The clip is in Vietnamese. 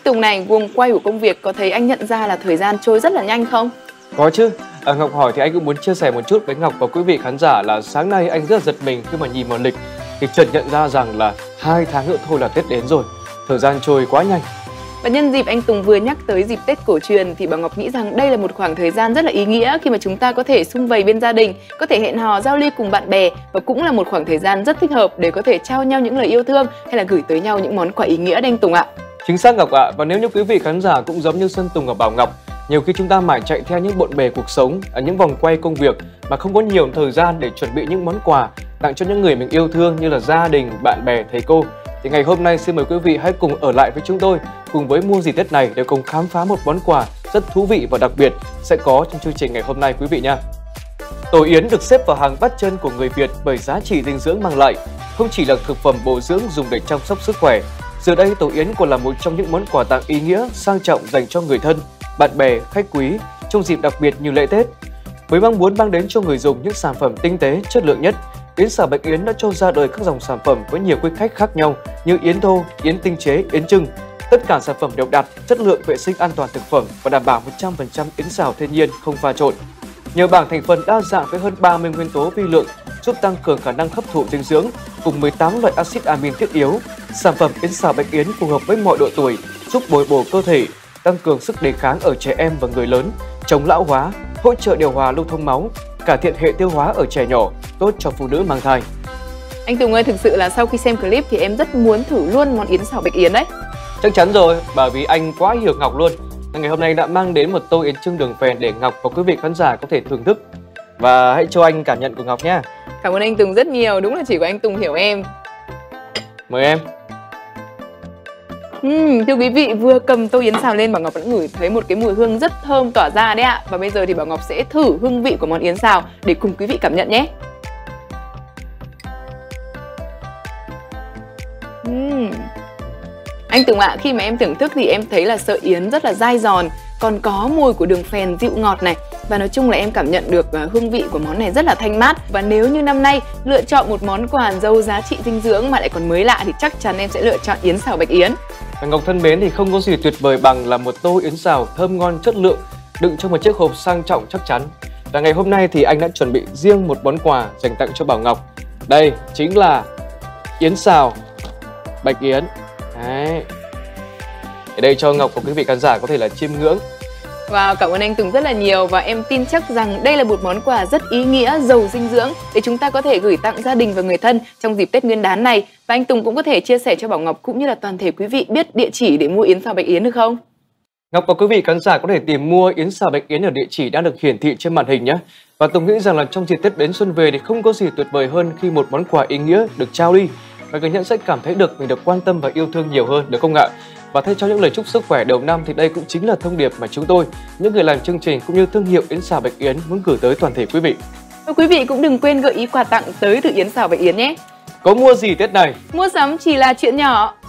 Tùng này, guồng quay của công việc có thấy anh nhận ra là thời gian trôi rất là nhanh không? Có chứ. Ngọc hỏi thì anh cũng muốn chia sẻ một chút với Ngọc và quý vị khán giả là sáng nay anh rất là giật mình khi mà nhìn vào lịch thì chợt nhận ra rằng là 2 tháng nữa thôi là Tết đến rồi. Thời gian trôi quá nhanh. Và nhân dịp anh Tùng vừa nhắc tới dịp Tết cổ truyền thì Bảo Ngọc nghĩ rằng đây là một khoảng thời gian rất là ý nghĩa khi mà chúng ta có thể sum vầy bên gia đình, có thể hẹn hò giao lưu cùng bạn bè, và cũng là một khoảng thời gian rất thích hợp để có thể trao nhau những lời yêu thương hay là gửi tới nhau những món quà ý nghĩa đấy anh Tùng ạ. Chính xác Ngọc ạ. Và nếu như quý vị khán giả cũng giống như Sơn Tùng và Bảo Ngọc, nhiều khi chúng ta mải chạy theo những bộn bề cuộc sống, ở những vòng quay công việc mà không có nhiều thời gian để chuẩn bị những món quà tặng cho những người mình yêu thương như là gia đình, bạn bè, thầy cô. Thì ngày hôm nay xin mời quý vị hãy cùng ở lại với chúng tôi, cùng với Mua Gì Tết này để cùng khám phá một món quà rất thú vị và đặc biệt sẽ có trong chương trình ngày hôm nay quý vị nha. Tổ yến được xếp vào hàng bắt chân của người Việt bởi giá trị dinh dưỡng mang lại, không chỉ là thực phẩm bổ dưỡng dùng để chăm sóc sức khỏe. Giờ đây tổ yến còn là một trong những món quà tặng ý nghĩa, sang trọng dành cho người thân, bạn bè, khách quý trong dịp đặc biệt như lễ Tết. Với mong muốn mang đến cho người dùng những sản phẩm tinh tế, chất lượng nhất, Yến Xào Bạch Yến đã cho ra đời các dòng sản phẩm với nhiều quy cách khác nhau như yến thô, yến tinh chế, yến trưng. Tất cả sản phẩm đều đạt chất lượng vệ sinh an toàn thực phẩm và đảm bảo 100% yến xào thiên nhiên không pha trộn. Nhờ bảng thành phần đa dạng với hơn 30 nguyên tố vi lượng giúp tăng cường khả năng hấp thụ dinh dưỡng cùng 18 loại axit amin thiết yếu, sản phẩm Yến Xào Bạch Yến phù hợp với mọi độ tuổi, giúp bồi bổ cơ thể, tăng cường sức đề kháng ở trẻ em và người lớn, chống lão hóa, hỗ trợ điều hòa lưu thông máu, cải thiện hệ tiêu hóa ở trẻ nhỏ, tốt cho phụ nữ mang thai. Anh Tùng ơi, thực sự là sau khi xem clip thì em rất muốn thử luôn món yến xào Bạch Yến đấy. Chắc chắn rồi, bởi vì anh quá hiểu Ngọc luôn. Ngày hôm nay đã mang đến một tô yến trưng đường phèn để Ngọc và quý vị khán giả có thể thưởng thức. Và hãy cho anh cảm nhận của Ngọc nhé. Cảm ơn anh Tùng rất nhiều, đúng là chỉ có anh Tùng hiểu em. Mời em. Thưa quý vị, vừa cầm tô yến xào lên Bảo Ngọc đã ngửi thấy một cái mùi hương rất thơm tỏa ra đấy ạ. Và bây giờ thì Bảo Ngọc sẽ thử hương vị của món yến xào để cùng quý vị cảm nhận nhé. Anh Tùng ạ, khi mà em thưởng thức thì em thấy là sợi yến rất là dai giòn, còn có mùi của đường phèn dịu ngọt này. Và nói chung là em cảm nhận được hương vị của món này rất là thanh mát. Và nếu như năm nay lựa chọn một món quà giàu giá trị dinh dưỡng mà lại còn mới lạ thì chắc chắn em sẽ lựa chọn yến xào Bạch Yến. Ngọc thân mến, thì không có gì tuyệt vời bằng là một tô yến xào thơm ngon chất lượng đựng trong một chiếc hộp sang trọng chắc chắn. Và ngày hôm nay thì anh đã chuẩn bị riêng một món quà dành tặng cho Bảo Ngọc. Đây chính là yến xào Bạch Yến. Đấy. Ở đây cho Ngọc và quý vị khán giả có thể là chiêm ngưỡng. Wow, cảm ơn anh Tùng rất là nhiều và em tin chắc rằng đây là một món quà rất ý nghĩa, giàu dinh dưỡng để chúng ta có thể gửi tặng gia đình và người thân trong dịp Tết Nguyên đán này. Và anh Tùng cũng có thể chia sẻ cho Bảo Ngọc cũng như là toàn thể quý vị biết địa chỉ để mua yến xào Bạch Yến được không? Ngọc và quý vị khán giả có thể tìm mua yến xào Bạch Yến ở địa chỉ đang được hiển thị trên màn hình nhé. Và Tùng nghĩ rằng là trong dịp Tết đến xuân về thì không có gì tuyệt vời hơn khi một món quà ý nghĩa được trao đi và người nhận sẽ cảm thấy được mình được quan tâm và yêu thương nhiều hơn, được không ạ? Và thay cho những lời chúc sức khỏe đầu năm thì đây cũng chính là thông điệp mà chúng tôi, những người làm chương trình cũng như thương hiệu yến xào Bạch Yến muốn gửi tới toàn thể quý vị. Và quý vị cũng đừng quên gợi ý quà tặng tới từ yến xào Bạch Yến nhé. Có mua gì Tết này? Mua sắm chỉ là chuyện nhỏ.